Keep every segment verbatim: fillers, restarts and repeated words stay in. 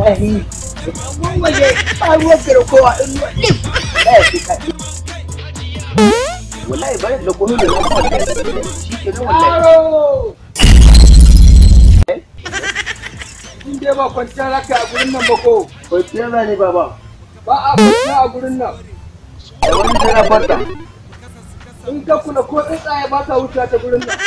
wallahi mun waje a ruwan kowa in wallahi wallahi bari da kunu da shi ke nan wallahi in dai ba kwanciyar haka a gurin nan ba ko kwanciyar na ne baba ba a kwanciya a gurin nan a wani tana kwanta in ka kula ko tsuntsaye ba ka wuce ta gurin nan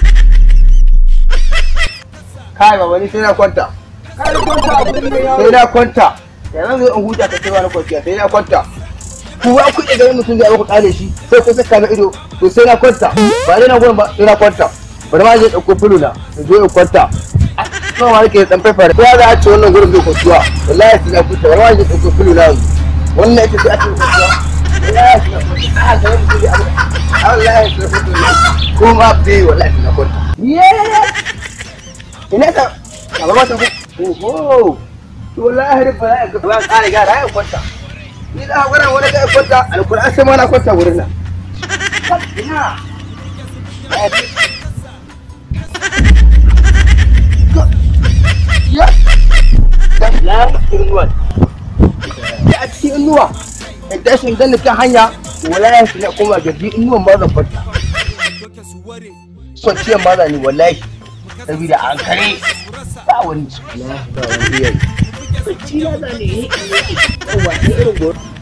kai baba ni sai na kwanta kai kwanta a gurin nan sai na kwanta yanzu zai in huta ka ce ba na kwanciya sai na kwanta ku ba ku iya ganin mutum zai ku kale shi sai ku saka na ido to sai na kwanta ba dai na gurin ba sai na kwanta bari ma zai dauko fuluna in zo in kwanta nawa ma nake dan fafara ya za a ce wannan gurin zai kwatuwa wallahi sai na kwanta bari ma zai dauko fuluna wannan ita ce a ce kwatuwa wallahi sai na kwanta a ga mutum zai abu wallahi sai na kwanta ko ma bai wallahi sai na kwanta ina ta ba ma ta oho to wallahi ba za ka ba ka riga da kwanta ni da hakura wani ga kwanta alquran sai ma na kwanta wurin nan ina ya da la inuwa ya ci inuwa idan shin dan kan hanya wallahi sai na kuma gaji inuwan ma zan kwanta kwanciyar ma zan ni wallahi sabida an kare ba wani ba wani yayi ci na zane ne ne irin